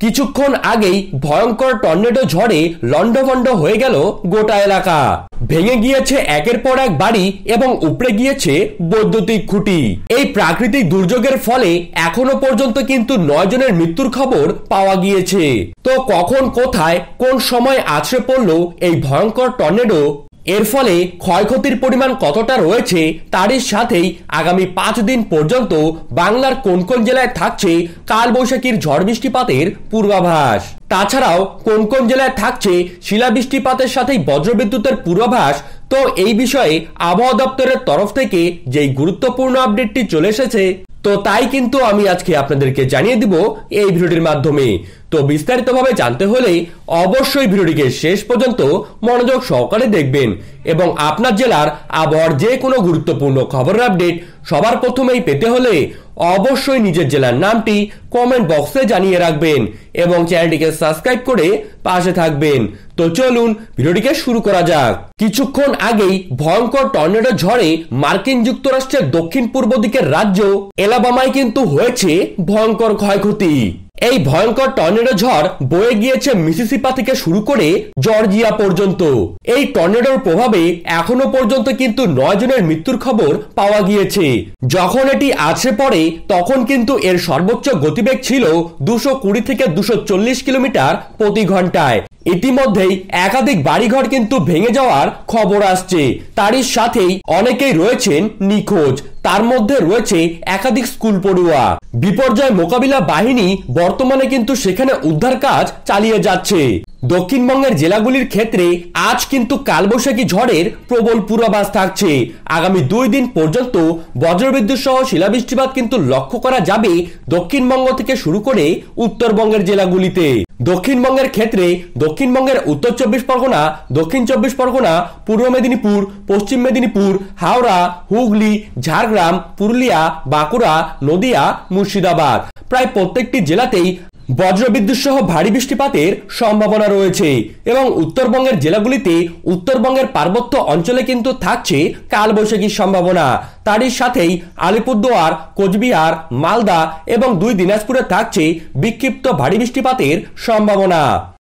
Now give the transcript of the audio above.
কিছুক্ষণ আগেই ভয়ঙ্কর টর্নেডো ঝড়ে লন্ডভন্ড হয়ে গেল গোটা এলাকা। ভেঙে গিয়েছে একের পর এক বাড়ি এবং উপড়ে গিয়েছে বৈদ্যুতিক খুঁটি। এই প্রাকৃতিক দুর্যোগের ফলে এখনো পর্যন্ত কিন্তু 9 জনের মৃত্যুর খবর পাওয়া গিয়েছে। তো কখন কোথায় কোন সময় আছড়ে পড়লো এই ভয়ঙ্কর টর্নেডো, এর ফলে ক্ষয়ক্ষতির পরিমাণ কতটা রয়েছে, তারই সাথেই আগামী 5 দিন পর্যন্ত বাংলার কোন কোন জেলায় থাকছে কালবৈশাখীর ঝড় বৃষ্টিপাতের পূর্বাভাস। তাছাড়াও কোন কোন জেলায় থাকছে শিলাবৃষ্টিপাতের সাথেই বজ্রবিদ্যুতের পূর্বাভাস। তো এই বিষয়ে আবহাওয়া দপ্তরের তরফ থেকে যেই গুরুত্বপূর্ণ আপডেটটি চলে এসেছে, তো তাই কিন্তু আমি আজকে আপনাদেরকে জানিয়ে দিব এই ভিডিওটির মাধ্যমে। তো বিস্তারিতভাবে জানতে হলে অবশ্যই ভিডিওটিকে শেষ পর্যন্ত মনোযোগ সহকারে দেখবেন এবং আপনার জেলার আবহাওয়ার যে কোনো গুরুত্বপূর্ণ খবরের আপডেট সবার প্রথমেই পেতে হলে অবশ্যই নিজের জেলার নামটি কমেন্ট বক্সে জানিয়ে রাখবেন এবং চ্যানেলটিকে সাবস্ক্রাইব করে পাশে থাকবেন। তো চলুন ভিডিওটিকে শুরু করা যাক। কিছুক্ষণ আগেই ভয়ঙ্কর টর্নেডো ঝড়ে মার্কিন যুক্তরাষ্ট্রের দক্ষিণ পূর্ব দিকের রাজ্য এলাবামায় কিন্তু হয়েছে ভয়ঙ্কর ক্ষয়ক্ষতি। এই ভয়ঙ্কর টর্নেডো ঝড় বয়ে গিয়েছে মিসিসিপি থেকে শুরু করে জর্জিয়া পর্যন্ত। এই টর্নেডোর প্রভাবে এখনো পর্যন্ত কিন্তু 9 জনের মৃত্যুর খবর পাওয়া গিয়েছে। যখন এটি আছড়ে পড়ে তখন কিন্তু এর সর্বোচ্চ গতিবেগ ছিল 220 থেকে 240 কিলোমিটার প্রতি ঘন্টায়। ইতিমধ্যেই একাধিক বাড়িঘর কিন্তু ভেঙে যাওয়ার খবর আসছে। তারই সাথেই অনেকেই রয়েছেন নিখোঁজ, তার মধ্যে রয়েছে একাধিক স্কুল পড়ুয়া। বিপর্যয় মোকাবিলা বাহিনী বর্তমানে কিন্তু সেখানে উদ্ধার কাজ চালিয়ে যাচ্ছে। দক্ষিণবঙ্গের জেলাগুলির ক্ষেত্রে আজ কিন্তু কালবৈশাখী ঝড়ের প্রবল পূর্বাভাস থাকছে। আগামী 2 দিন পর্যন্ত বজ্রবিদ্যুৎ সহ শিলাবৃষ্টিপাত কিন্তু লক্ষ্য করা যাবে দক্ষিণবঙ্গ থেকে শুরু করে উত্তরবঙ্গের জেলাগুলিতে। দক্ষিণবঙ্গের ক্ষেত্রে দক্ষিণবঙ্গের উত্তর 24 পরগনা, দক্ষিণ 24 পরগনা, পূর্ব মেদিনীপুর, পশ্চিম মেদিনীপুর, হাওড়া, হুগলি, ঝাড়গ্রাম, পুরুলিয়া, বাঁকুড়া, নদিয়া, মুর্শিদাবাদ প্রায় প্রত্যেকটি জেলাতেই বজ্রবিদ্যুৎ সহ ভারী বৃষ্টিপাতের সম্ভাবনা রয়েছে এবং উত্তরবঙ্গের জেলাগুলিতে উত্তরবঙ্গের পার্বত্য অঞ্চলে কিন্তু থাকছে কালবৈশাখীর সম্ভাবনা। তারই সাথেই আলিপুরদুয়ার, কোচবিহার, মালদা এবং 2 দিনাজপুরে থাকছে বিক্ষিপ্ত ভারী বৃষ্টিপাতের সম্ভাবনা।